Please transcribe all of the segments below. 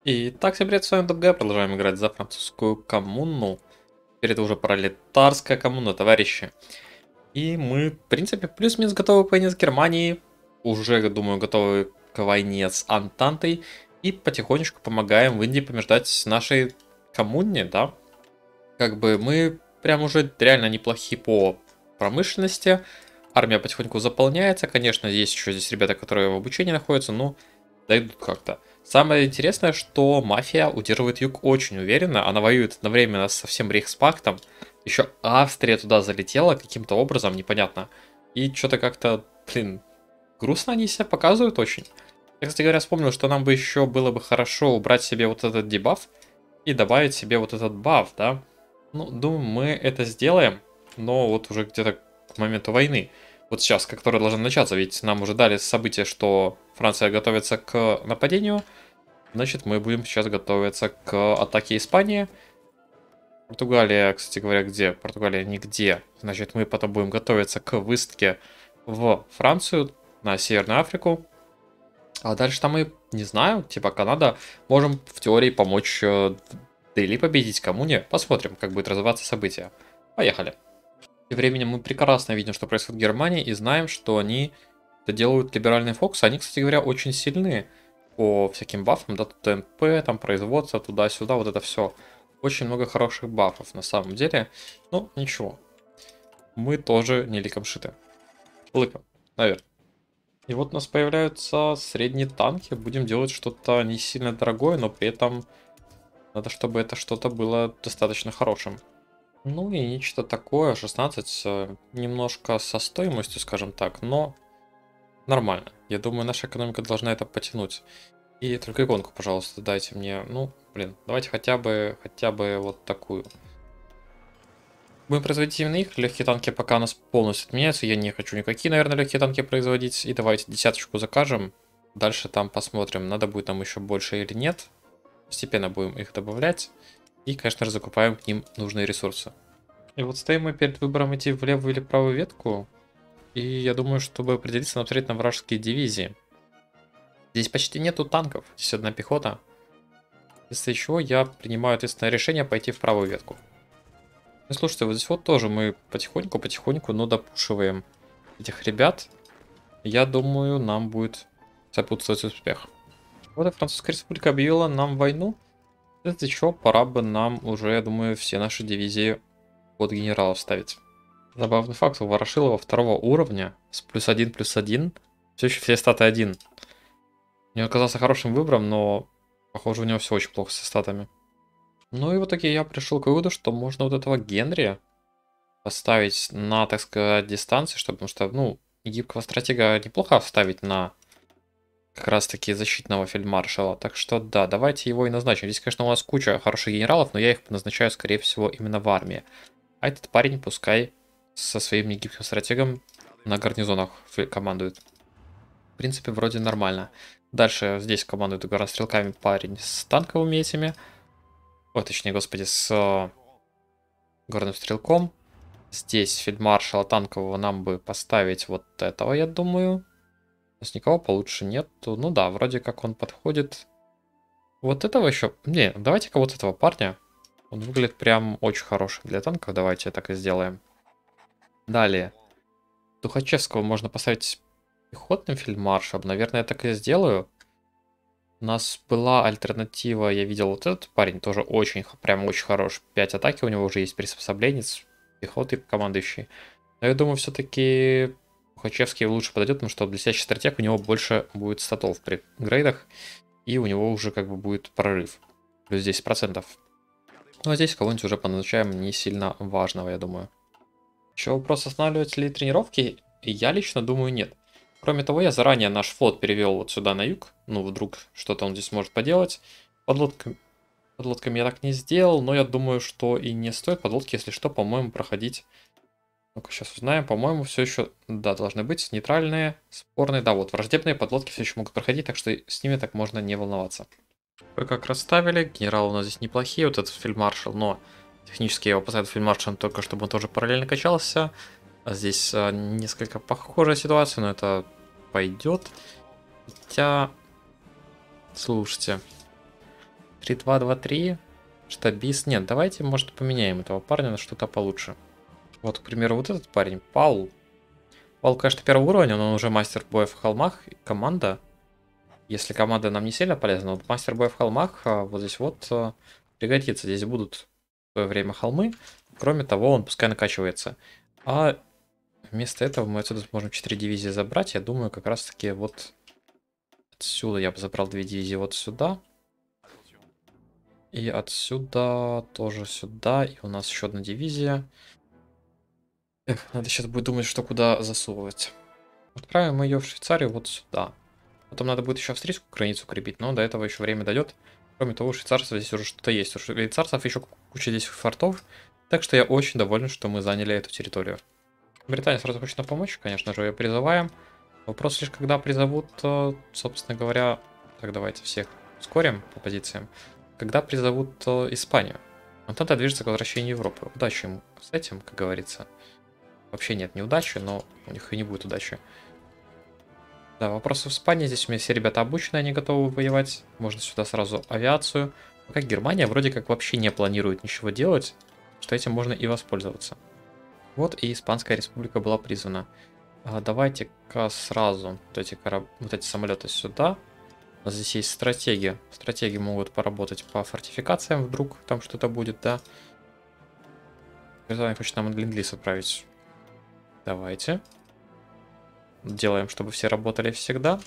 Итак, всем привет, с вами ДБГ, продолжаем играть за французскую коммуну. Теперь это уже пролетарская коммуна, товарищи. И мы, в принципе, плюс-минус готовы к войне с Германией. Уже, думаю, готовы к войне с Антантой. И потихонечку помогаем в Индии побеждать нашей коммуне, да. Как бы мы прям уже реально неплохие по промышленности. Армия потихоньку заполняется. Конечно, есть еще здесь ребята, которые в обучении находятся, но дойдут как-то. Самое интересное, что мафия удерживает юг очень уверенно. Она воюет одновременно со всем Рейхспактом. Еще Австрия туда залетела каким-то образом, непонятно. И что-то как-то, блин, грустно они себя показывают очень. Я, кстати говоря, вспомнил, что нам бы еще было бы хорошо убрать себе вот этот дебаф и добавить себе вот этот баф, да? Ну, думаю, мы это сделаем, но вот уже где-то к моменту войны. Вот сейчас, которая должна начаться, ведь нам уже дали событие, что Франция готовится к нападению. Значит, мы будем сейчас готовиться к атаке Испании. Португалия, кстати говоря, где? Португалия нигде. Значит, мы потом будем готовиться к высадке в Францию, на Северную Африку. А дальше там мы, не знаю, типа Канада, можем в теории помочь Дели победить коммуне. Посмотрим, как будет развиваться событие. Поехали. Тем временем мы прекрасно видим, что происходит в Германии, и знаем, что они это делают либеральный фокус. Они, кстати говоря, очень сильны по всяким бафам, да, тут ТНП, там производство, туда-сюда, вот это все. Очень много хороших бафов на самом деле. Ну, ничего. Мы тоже не ликом шиты. Лыком, наверное. И вот у нас появляются средние танки. Будем делать что-то не сильно дорогое, но при этом надо, чтобы это что-то было достаточно хорошим. Ну и нечто такое, 16, немножко со стоимостью, скажем так, но нормально. Я думаю, наша экономика должна это потянуть. И только иконку, пожалуйста, дайте мне. Ну, блин, давайте хотя бы вот такую. Будем производить именно их. Легкие танки пока у нас полностью отменяются. Я не хочу никакие, наверное, легкие танки производить. И давайте десяточку закажем. Дальше там посмотрим, надо будет нам еще больше или нет. Постепенно будем их добавлять. И, конечно же, закупаем к ним нужные ресурсы. И вот стоим мы перед выбором идти в левую или правую ветку. И я думаю, чтобы определиться, нам смотреть на вражеские дивизии. Здесь почти нету танков, здесь одна пехота. Из-за чего я принимаю ответственное решение пойти в правую ветку. Ну, слушайте, вот здесь вот тоже мы потихоньку, но допушиваем этих ребят. Я думаю, нам будет сопутствовать успех. Вот и Французская Республика объявила нам войну. Из-за чего пора бы нам уже, я думаю, все наши дивизии под генералов ставить. Забавный факт, у Ворошилова второго уровня с +1/+1 все еще все статы 1. Не оказался хорошим выбором, но похоже у него все очень плохо со статами. Ну и в итоге я пришел к выводу, что можно вот этого Генри поставить на, так сказать, дистанции, чтобы, потому что, ну, гибкого стратега неплохо вставить на как раз таки защитного фельдмаршала. Так что да, давайте его и назначим. Здесь, конечно, у нас куча хороших генералов, но я их назначаю, скорее всего, именно в армии. А этот парень пускай со своим негибким стратегом на гарнизонах командует. В принципе, вроде нормально. Дальше здесь командует горнострелками парень с танковыми этими. Ой, точнее, господи, с горным стрелком. Здесь фельдмаршала танкового нам бы поставить вот этого, я думаю. У нас никого получше нету. Ну да, вроде как он подходит. Вот этого еще... Не, давайте-ка вот этого парня. Он выглядит прям очень хорошим для танков. Давайте так и сделаем. Далее. Тухачевского можно поставить пехотным фельдмаршалом. Наверное, я так и сделаю. У нас была альтернатива. Я видел вот этот парень. Тоже очень, прям очень хорош. 5 атаки у него уже есть, приспособленец. Пехоты командующий. Но я думаю, все-таки Тухачевский лучше подойдет, потому что блестящий стратег, у него больше будет статов при грейдах. И у него уже как бы будет прорыв. Плюс 10%. Ну а здесь кого-нибудь уже поназначаем не сильно важного, я думаю. Еще вопрос, останавливать ли тренировки? Я лично думаю, нет. Кроме того, я заранее наш флот перевел вот сюда на юг. Ну, вдруг что-то он здесь может поделать. Подлодками я так не сделал, но я думаю, что и не стоит подлодки, если что, по-моему, проходить. Ну-ка, сейчас узнаем. По-моему, все еще, да, должны быть нейтральные, спорные. Да, вот, враждебные подлодки все еще могут проходить, так что с ними так можно не волноваться. Кое-как расставили. Генералы у нас здесь неплохие. Вот этот фельдмаршал, но технически я его поставил фельдмаршалом только чтобы он тоже параллельно качался. А здесь несколько похожая ситуация, но это пойдет. Хотя, слушайте, 3-2-2-3. Штабист. Нет, давайте, может, поменяем этого парня на что-то получше. Вот, к примеру, вот этот парень, Паул. Паул, конечно, первого уровня, но он уже мастер боя в холмах. Команда. Если команда нам не сильно полезна, вот мастер боя в холмах, вот здесь вот пригодится. Здесь будут в свое время холмы. Кроме того, он пускай накачивается. А вместо этого мы отсюда сможем 4 дивизии забрать. Я думаю, как раз таки вот отсюда я бы забрал 2 дивизии вот сюда. И отсюда тоже сюда. И у нас еще одна дивизия. Эх, надо сейчас будет думать, что куда засовывать. Отправим мы ее в Швейцарию вот сюда. Потом надо будет еще австрийскую границу крепить, но до этого еще время дойдет. Кроме того, у швейцарцев здесь уже что-то есть. У швейцарцев еще куча здесь фортов. Так что я очень доволен, что мы заняли эту территорию. Британия сразу хочет нам помочь, конечно же, ее призываем. Вопрос лишь, когда призовут, собственно говоря... Так, давайте всех ускорим по позициям. Когда призовут Испанию. Антанта движется к возвращению Европы. Удачи им с этим, как говорится. Вообще нет неудачи, но у них и не будет удачи. Да, вопросы в Испании. Здесь у меня все ребята обучены, они готовы воевать. Можно сюда сразу авиацию. Пока Германия вроде как вообще не планирует ничего делать, что этим можно и воспользоваться. Вот и Испанская республика была призвана. Давайте-ка сразу вот эти самолеты сюда. У нас здесь есть стратеги. Стратеги могут поработать по фортификациям, вдруг там что-то будет, да. Британия хочет нам ленд-лиз отправить. Давайте. Делаем, чтобы все работали всегда.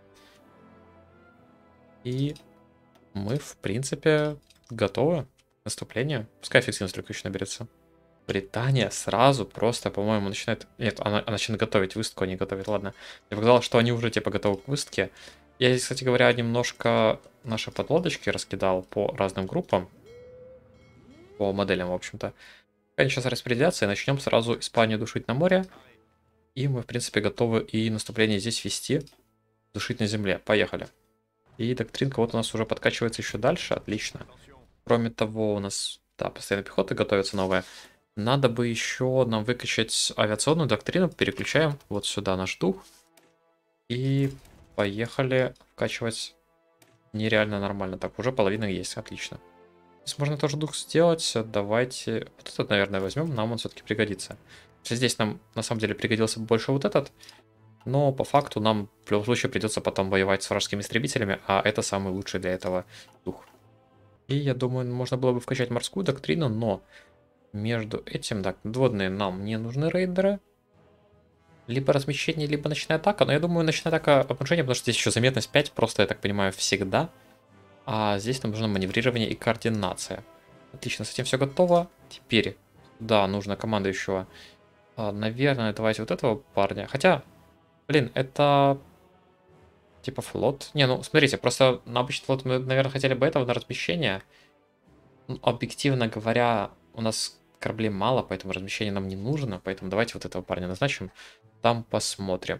И мы, в принципе, готовы к наступлению. Пускай эффективность только еще наберется. Британия сразу просто, по-моему, начинает... Нет, она начинает готовить выставку, они готовят, ладно. Я показал, что они уже, типа, готовы к выставке. Я здесь, кстати говоря, немножко наши подлодочки раскидал по разным группам. По моделям, в общем-то. Они сейчас распределятся, и начнем сразу Испанию душить на море. И мы, в принципе, готовы и наступление здесь вести. Душить на земле. Поехали. И доктринка вот у нас уже подкачивается еще дальше. Отлично. Кроме того, у нас, да, постоянно пехота готовится новая. Надо бы еще нам выкачать авиационную доктрину. Переключаем вот сюда наш дух. И поехали вкачивать нереально нормально. Так, уже половина есть. Отлично. Здесь можно тоже дух сделать. Давайте... Вот этот, наверное, возьмем. Нам он все-таки пригодится. Здесь нам на самом деле пригодился больше вот этот. Но по факту нам в любом случае придется потом воевать с вражескими истребителями. А это самый лучший для этого дух. И я думаю, можно было бы вкачать морскую доктрину, но между этим, так, надводные нам не нужны рейдеры. Либо размещение, либо ночная атака. Но я думаю, ночная атака обнаружения, потому что здесь еще заметность 5, просто, я так понимаю, всегда. А здесь нам нужно маневрирование и координация. Отлично, с этим все готово. Теперь, да, нужно командующего. Наверное, давайте вот этого парня. Хотя, блин, это... Типа флот. Не, ну, смотрите, просто на обычный флот мы, наверное, хотели бы этого на размещение. Ну, объективно говоря, у нас кораблей мало, поэтому размещение нам не нужно. Поэтому давайте вот этого парня назначим. Там посмотрим.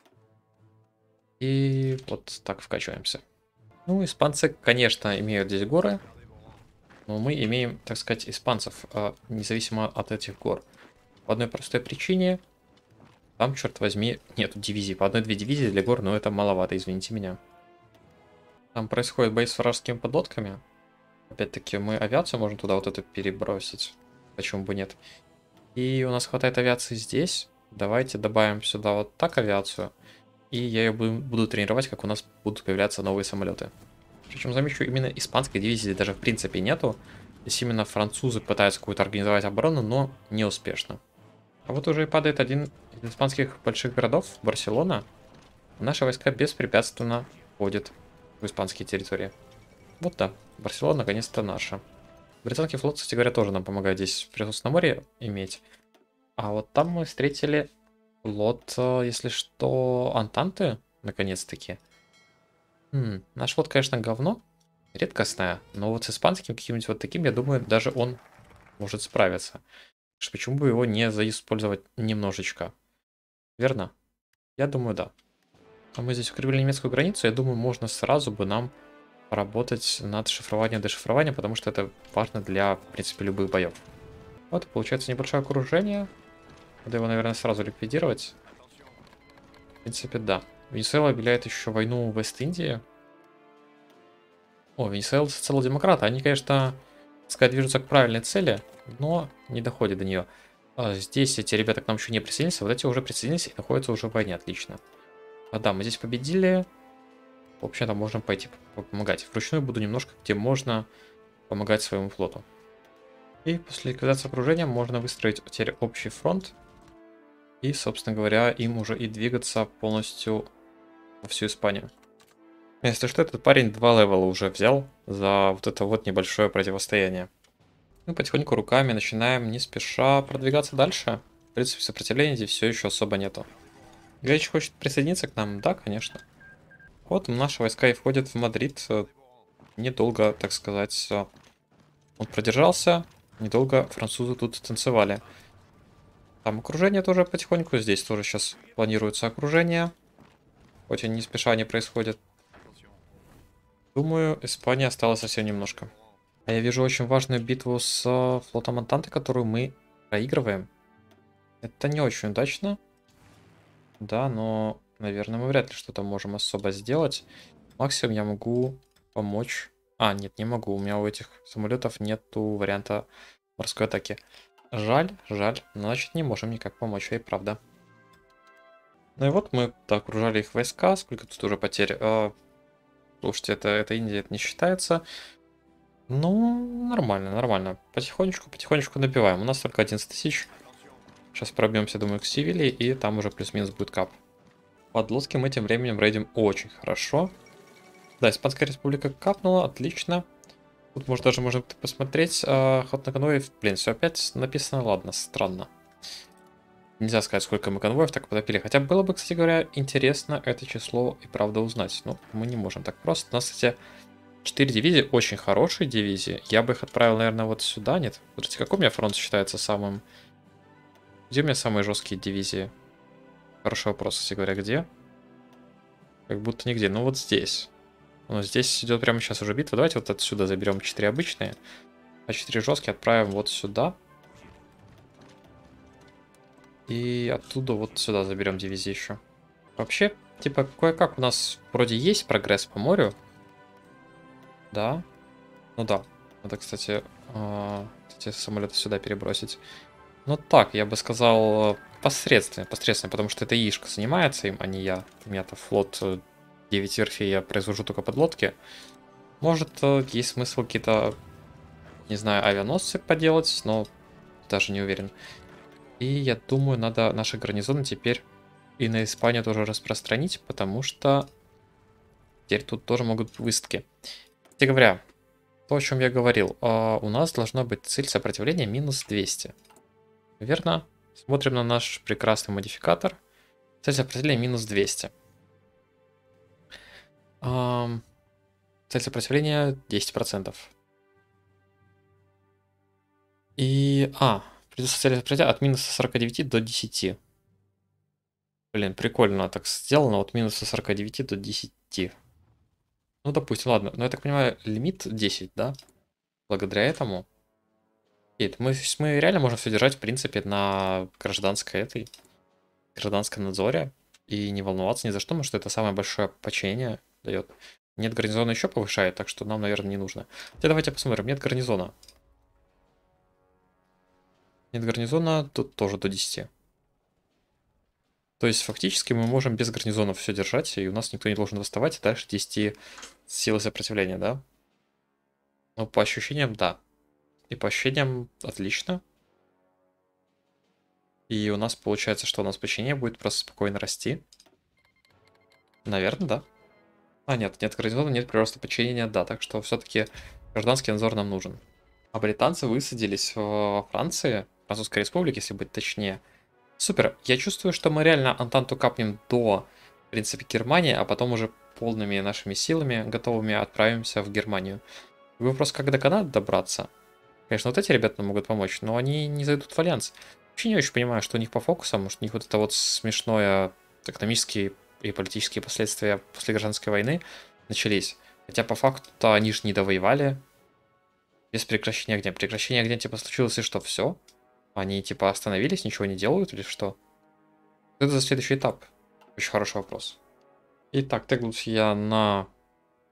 И вот так вкачиваемся. Ну, испанцы, конечно, имеют здесь горы. Но мы имеем, так сказать, испанцев, независимо от этих гор. По одной простой причине. Там, черт возьми, нету дивизий. По одной-две дивизии для гор, но это маловато, извините меня. Там происходит бои с вражескими подлодками. Опять-таки, мы авиацию можем туда вот это перебросить. Почему бы нет? И у нас хватает авиации здесь. Давайте добавим сюда вот так авиацию. И я ее буду тренировать, как у нас будут появляться новые самолеты. Причем, замечу, именно испанской дивизии даже в принципе нету. Здесь именно французы пытаются какую-то организовать оборону, но не успешно. А вот уже и падает один из испанских больших городов, Барселона. Наши войска беспрепятственно входят в испанские территории. Вот да, Барселона наконец-то наша. Британский флот, кстати говоря, тоже нам помогает здесь присутствие на море иметь. А вот там мы встретили флот, если что, Антанты, наконец-таки. Наш флот, конечно, говно, редкостное, но вот с испанским каким-нибудь вот таким, я думаю, даже он может справиться. Почему бы его не заиспользовать немножечко? Верно? Я думаю, да. А мы здесь укрепили немецкую границу, я думаю, можно сразу бы нам поработать над шифрованием, дешифрованием, потому что это важно для, в принципе, любых боев. Вот, получается небольшое окружение. Надо его, наверное, сразу ликвидировать. В принципе, да. Венесуэла объявляет еще войну в Вест-Индии. О, Венесуэла социал-демократы. Они, конечно, так сказать, движутся к правильной цели, но не доходят до нее. Здесь эти ребята к нам еще не присоединились, а вот эти уже присоединились и находятся уже в войне. Отлично. Да, мы здесь победили. В общем-то, можем пойти помогать. Вручную буду немножко, где можно помогать своему флоту. И после ликвидации окружения можно выстроить теперь общий фронт. И, собственно говоря, им уже и двигаться полностью во всю Испанию. Если что, этот парень 2 левела уже взял за вот это вот небольшое противостояние. Мы потихоньку руками начинаем не спеша продвигаться дальше. В принципе, сопротивления здесь все еще особо нету. Греч хочет присоединиться к нам? Да, конечно. Вот наши войска и входят в Мадрид. Недолго, так сказать, он продержался. Недолго французы тут танцевали. Там окружение тоже потихоньку. Здесь тоже сейчас планируется окружение. Хоть и не спеша не происходит. Думаю, Испания осталась совсем немножко. А я вижу очень важную битву с флотом Антанты, которую мы проигрываем. Это не очень удачно. Да, но, наверное, мы вряд ли что-то можем особо сделать. Максимум я могу помочь. А, нет, не могу. У меня у этих самолетов нету варианта морской атаки. Жаль, жаль. Значит, не можем никак помочь, и правда. Ну и вот мы окружали их войска. Сколько тут уже потерь? Слушайте, это Индия, это не считается. Ну, нормально, нормально. Потихонечку, потихонечку набиваем. У нас только 11 тысяч. Сейчас пробьемся, думаю, к Севилии, и там уже плюс-минус будет кап. Подлодки мы тем временем рейдим очень хорошо. Да, Испанская республика капнула, отлично. Тут может даже можно посмотреть. Ход на конвой, блин, все опять написано, ладно, странно. Нельзя сказать, сколько мы конвоев так потопили. Хотя было бы, кстати говоря, интересно это число и правда узнать. Но мы не можем так просто. У нас, кстати, 4 дивизии, очень хорошие дивизии. Я бы их отправил, наверное, вот сюда, нет? Смотрите, какой у меня фронт считается самым... Где у меня самые жесткие дивизии? Хороший вопрос, кстати говоря, где? Как будто нигде. Ну вот здесь. Но здесь идет прямо сейчас уже битва. Давайте вот отсюда заберем 4 обычные. А 4 жесткие отправим вот сюда. И оттуда вот сюда заберем дивизии еще. Вообще, типа, кое-как у нас вроде есть прогресс по морю. Да. Ну да. Надо, кстати, эти самолеты сюда перебросить. Ну так, я бы сказал, посредственно, посредственно, потому что это Ишка занимается им, а не я. У меня-то флот 9 верфей, я произвожу только подлодки. Может, есть смысл какие-то, не знаю, авианосцы поделать, но даже не уверен. И я думаю, надо наши гарнизоны теперь и на Испанию тоже распространить, потому что теперь тут тоже могут быть высадки. Кстати говоря, то, о чем я говорил, у нас должна быть цель сопротивления минус 200. Верно? Смотрим на наш прекрасный модификатор. Цель сопротивления минус 200. Цель сопротивления 10%. И... придется цель сопротивления от минуса 49 до 10. Блин, прикольно так сделано. От минуса 49 до 10. Ну, допустим, ладно. Но я так понимаю, лимит 10, да? Благодаря этому. И мы реально можем все держать, в принципе, на гражданском надзоре. И не волноваться ни за что, потому что это самое большое подчинение дает. Нет гарнизона еще повышает, так что нам, наверное, не нужно. Хотя давайте посмотрим. Нет гарнизона. Нет гарнизона, тут тоже до 10. То есть, фактически, мы можем без гарнизонов все держать, и у нас никто не должен восставать, и дальше 10 силы сопротивления, да? Ну, по ощущениям, да. И по ощущениям, отлично. И у нас получается, что у нас подчинение будет просто спокойно расти. Наверное, да. Нет, нет гарнизона, нет прироста подчинения, да. Так что все-таки гражданский надзор нам нужен. А британцы высадились во Франции, Французской республике, если быть точнее. Супер. Я чувствую, что мы реально Антанту капнем до, в принципе, Германии, а потом уже полными нашими силами, готовыми, отправимся в Германию. Вопрос, как до Канады добраться? Конечно, вот эти ребята нам могут помочь, но они не зайдут в Альянс. Вообще не очень понимаю, что у них по фокусам, может, у них вот это вот смешное экономические и политические последствия после гражданской войны начались. Хотя по факту-то они же не довоевали без прекращения огня. Прекращение огня типа случилось и что, все? Они типа остановились, ничего не делают или что? Что это за следующий этап? Очень хороший вопрос. Итак, теглюсь я на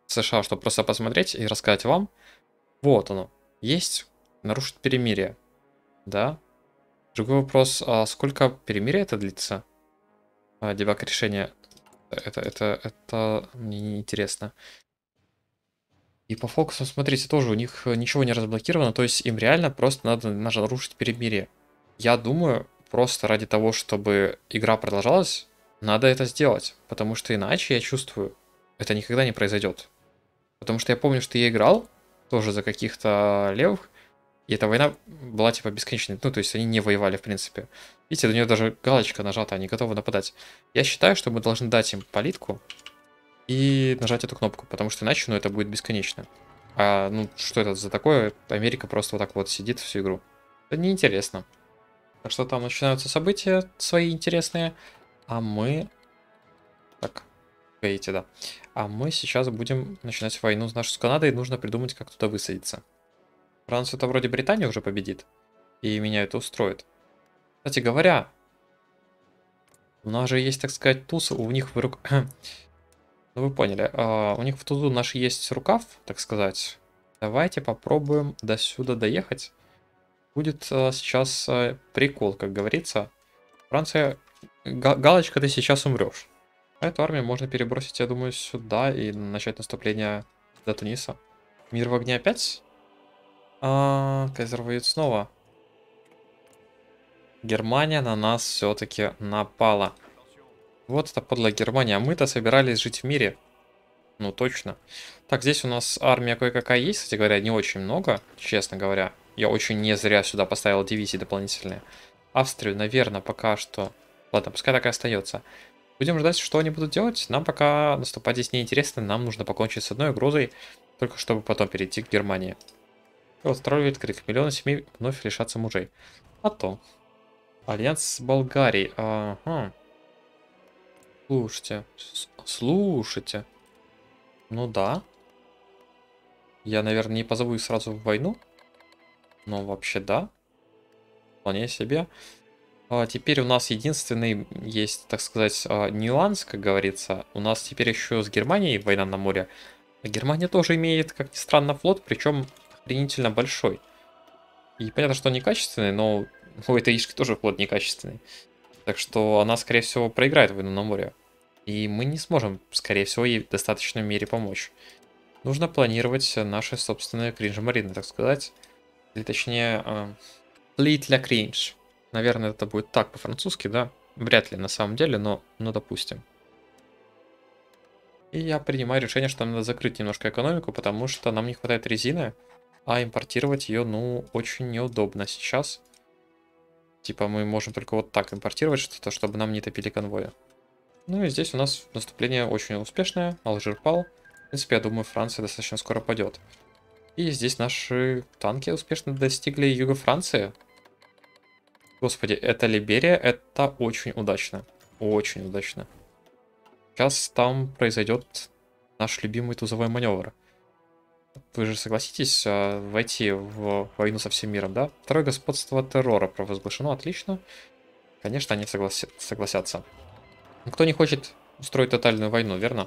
США, чтобы просто посмотреть и рассказать вам. Вот оно. Есть нарушить перемирие. Да. Другой вопрос, а сколько перемирия это длится? Дебаг решения. Это мне не интересно. И по фокусу, смотрите, тоже у них ничего не разблокировано, то есть им реально просто надо нарушить перемирие. Я думаю, просто ради того, чтобы игра продолжалась, надо это сделать, потому что иначе, я чувствую, это никогда не произойдет. Потому что я помню, что я играл тоже за каких-то левых, и эта война была типа бесконечной, ну то есть они не воевали в принципе. Видите, у нее даже галочка нажата, они готовы нападать. Я считаю, что мы должны дать им политку, и нажать эту кнопку, потому что иначе, ну, это будет бесконечно. А, ну, что это за такое? Америка просто вот так вот сидит всю игру. Это неинтересно. Так что там начинаются события свои интересные, а мы... Так, видите, да. А мы сейчас будем начинать войну с нашей Канадой, и нужно придумать, как туда высадиться. Францию-то вроде Британия уже победит, и меня это устроит. Кстати говоря, у нас же есть, так сказать, туз, у них в руках... Ну, вы поняли. У них в тузу наш есть рукав, так сказать. Давайте попробуем до сюда доехать. Будет сейчас прикол, как говорится. Франция, галочка, ты сейчас умрешь. А эту армию можно перебросить, я думаю, сюда и начать наступление до Туниса. Мир в огне опять? Кайзер воюет снова. Германия на нас все-таки напала. Вот это подлая Германия. А мы-то собирались жить в мире. Ну, точно. Так, здесь у нас армия кое-какая есть, кстати говоря, не очень много, честно говоря. Я очень не зря сюда поставил дивизии дополнительные. Австрию, наверное, пока что... Ладно, пускай так и остается. Будем ждать, что они будут делать. Нам пока наступать здесь неинтересно, нам нужно покончить с одной угрозой, только чтобы потом перейти к Германии. Устраивает крик. Миллионы семей вновь лишатся мужей. А то. Альянс с Болгарией. Ага. Слушайте. Слушайте. Ну да. Я, наверное, не позову их сразу в войну. Но вообще да. Вполне себе. Теперь у нас единственный есть, так сказать, нюанс, как говорится. У нас теперь еще с Германией война на море. А Германия тоже имеет, как ни странно, флот, причем охренительно большой. И понятно, что он некачественный, но у этой ишки тоже флот некачественный. Так что она, скорее всего, проиграет войну на море. И мы не сможем, скорее всего, ей в достаточной мере помочь. Нужно планировать наши собственные кринж-марины, так сказать. Или точнее, Fleet для кринж. Наверное, это будет так по-французски, да? Вряд ли на самом деле, но допустим. И я принимаю решение, что надо закрыть немножко экономику, потому что нам не хватает резины, а импортировать ее, ну, очень неудобно сейчас. Типа мы можем только вот так импортировать что-то, чтобы нам не топили конвоя. Ну и здесь у нас наступление очень успешное, Алжир пал. В принципе, я думаю, Франция достаточно скоро падет. И здесь наши танки успешно достигли юга Франции. Господи, это Либерия, это очень удачно. Очень удачно. Сейчас там произойдет наш любимый тузовой маневр. Вы же согласитесь войти в войну со всем миром, да? Второе господство террора провозглашено, отлично. Конечно, они согласятся. Никто не хочет устроить тотальную войну, верно?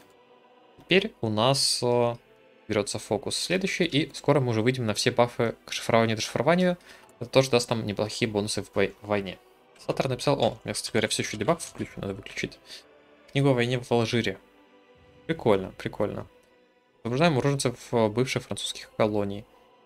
Теперь у нас берется фокус следующий, и скоро мы уже выйдем на все бафы к шифрованию и дешифрованию. Это тоже даст нам неплохие бонусы в войне. Сатор написал... О, я, кстати говоря, все еще дебаг включу, надо выключить. Книгу о войне в Алжире. Прикольно, прикольно. Освобождаем уроженцев бывших французских колоний.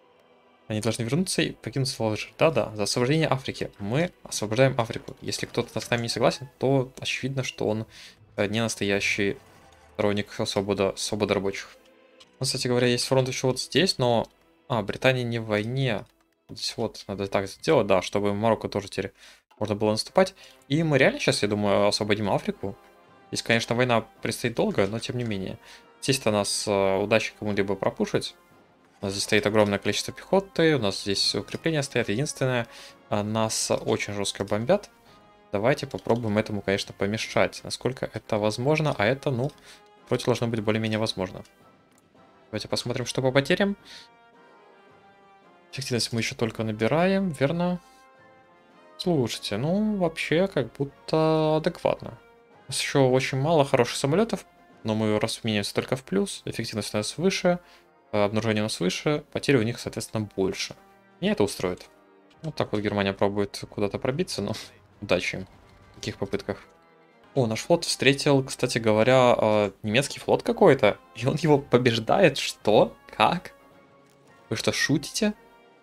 Они должны вернуться и покинуть Алжир. Да-да, за освобождение Африки. Мы освобождаем Африку. Если кто-то с нами не согласен, то очевидно, что он не настоящий сторонник свободы рабочих. Ну, кстати говоря, есть фронт еще вот здесь, но... Британия не в войне. Здесь вот надо так сделать, да, чтобы Марокко тоже теперь можно было наступать. И мы реально сейчас, я думаю, освободим Африку. Здесь, конечно, война предстоит долго, но тем не менее. Здесь-то нас удачи кому-либо пропушить. У нас здесь стоит огромное количество пехоты, у нас здесь укрепления стоят. Единственное, нас очень жестко бомбят. Давайте попробуем этому, конечно, помешать, насколько это возможно. А это, ну, вроде должно быть более-менее возможно. Давайте посмотрим, что по потерям. Эффективность мы еще только набираем, верно? Слушайте, ну, вообще, как будто адекватно. У нас еще очень мало хороших самолетов. Но мы размениваемся только в плюс, эффективность у нас выше, обнаружение у нас выше, потери у них, соответственно, больше. Меня это устроит. Вот так вот Германия пробует куда-то пробиться, но удачи им в таких попытках. О, наш флот встретил, кстати говоря, немецкий флот какой-то, и он его побеждает. Что? Как? Вы что, шутите?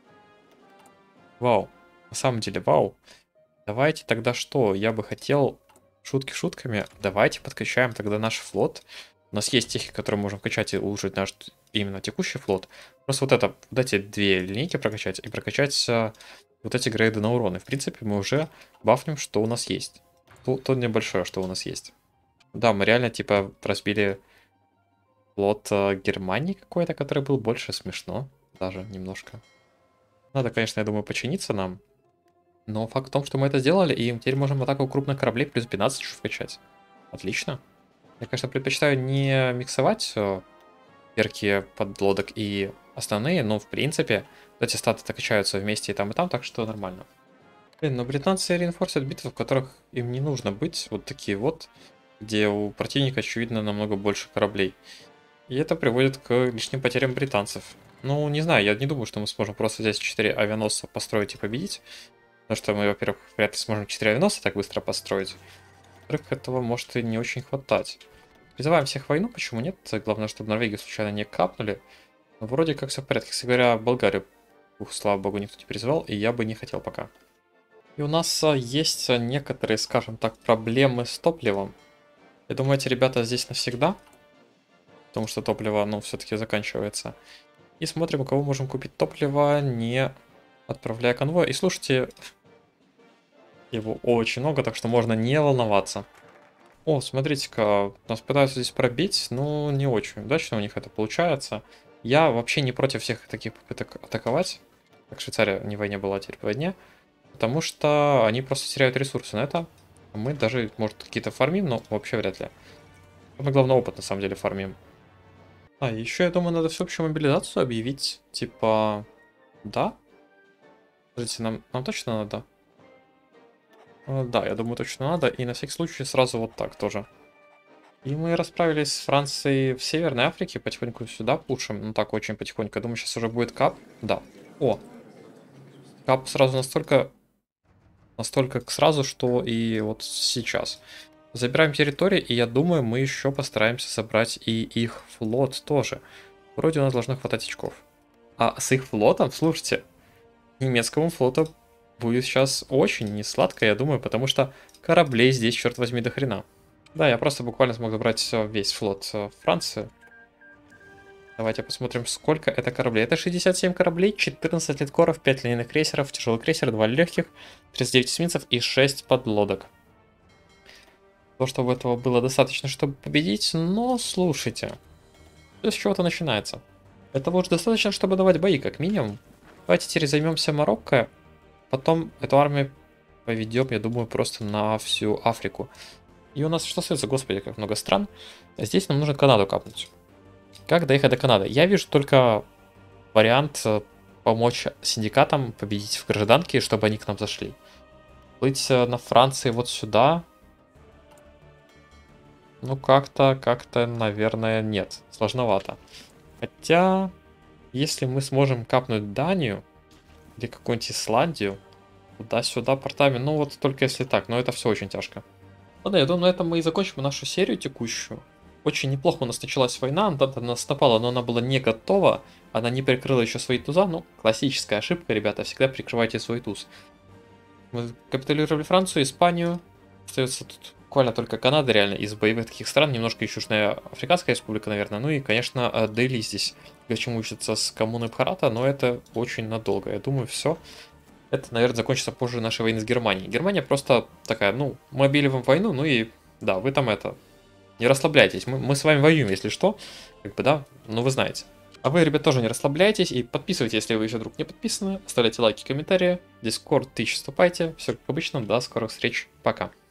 Вау. На самом деле, вау. Давайте тогда что? Я бы хотел... Шутки шутками. Давайте подкачаем тогда наш флот. У нас есть техника, которую можем качать и улучшить наш именно текущий флот. Просто вот эти две линейки прокачать и прокачать вот эти грейды на урон. И в принципе мы уже бафнем, что у нас есть. То небольшое, что у нас есть. Да, мы реально типа разбили флот Германии какой-то, который был больше. Смешно даже немножко. Надо, конечно, я думаю, починиться нам. Но факт в том, что мы это сделали, и теперь можем атаку крупных кораблей плюс 12 еще вкачать. Отлично. Я, конечно, предпочитаю не миксовать перки подлодок и основные, но в принципе эти статы качаются вместе и там, так что нормально. Блин, но британцы реинфорсят битвы, в которых им не нужно быть, вот такие вот, где у противника, очевидно, намного больше кораблей. И это приводит к лишним потерям британцев. Ну, не знаю, я не думаю, что мы сможем просто взять 4 авианосца, построить и победить. Потому что мы, во-первых, вряд ли сможем 4 авианосца так быстро построить. Во-вторых, этого может и не очень хватать. Призываем всех в войну, почему нет? Главное, чтобы Норвегию случайно не капнули. Но вроде как все в порядке. Кстати говоря, Болгарию, слава богу, никто не призывал, и я бы не хотел пока. И у нас есть некоторые, скажем так, проблемы с топливом. Я думаю, эти ребята здесь навсегда. Потому что топливо, ну, все-таки заканчивается. И смотрим, у кого можем купить топливо, не отправляя конвой. И слушайте, его очень много, так что можно не волноваться. О, смотрите-ка, нас пытаются здесь пробить, но не очень удачно у них это получается. Я вообще не против всех таких попыток атаковать. Как Швейцария не в войне была, а теперь в войне. Потому что они просто теряют ресурсы на это. А мы даже, может, какие-то фармим, но вообще вряд ли. Мы, главное, опыт на самом деле фармим. А, еще, я думаю, надо всеобщую мобилизацию объявить. Типа, да? Подождите, нам точно надо? Да, я думаю, точно надо. И на всякий случай сразу вот так тоже. И мы расправились с Францией в Северной Африке. Потихоньку сюда пушим. Ну так, очень потихоньку. Я думаю, сейчас уже будет кап. Да. О. Кап сразу настолько сразу, что и вот сейчас. Забираем территории, и я думаю, мы еще постараемся собрать и их флот тоже. Вроде у нас должно хватать очков. А с их флотом, слушайте, немецкому флоту будет сейчас очень несладко, я думаю, потому что кораблей здесь, черт возьми, до хрена. Да, я просто буквально смог забрать весь флот Франции. Давайте посмотрим, сколько это кораблей. Это 67 кораблей, 14 линкоров, 5 линейных крейсеров, тяжелый крейсер, 2 легких, 39 эсминцев и 6 подлодок. То, чтобы этого было достаточно, чтобы победить, но слушайте. Все с чего-то начинается. Этого уже достаточно, чтобы давать бои, как минимум. Давайте теперь займемся Марокко. Потом эту армию поведем, я думаю, просто на всю Африку. И у нас что остается, господи, как много стран. Здесь нам нужно Канаду капнуть. Как доехать до Канады? Я вижу только вариант помочь синдикатам победить в гражданке, чтобы они к нам зашли. Плыть на Франции вот сюда. Ну, как-то, наверное, нет. Сложновато. Хотя, если мы сможем капнуть Данию или какую-нибудь Исландию, туда-сюда портами, ну вот только если так, но это все очень тяжко. Ладно, я думаю, на этом мы и закончим нашу серию текущую. Очень неплохо у нас началась война, она нас напала, но она была не готова, она не прикрыла еще свои туза, ну, классическая ошибка, ребята, всегда прикрывайте свой туз. Мы капитулировали Францию, Испанию, остается тут буквально только Канада, реально, из боевых таких стран, немножко еще Южная Африканская республика, наверное, ну и, конечно, Дели здесь, к чему учится с коммуной Бхарата, но это очень надолго, я думаю, все. Это, наверное, закончится позже нашей войны с Германией. Германия просто такая, ну, мы объявили вам войну, ну и, да, вы там это, не расслабляйтесь, мы с вами воюем, если что, как бы, да, ну вы знаете. А вы, ребят, тоже не расслабляйтесь и подписывайтесь, если вы еще вдруг не подписаны, оставляйте лайки, комментарии, в Discord вступайте, все как обычно, до скорых встреч, пока.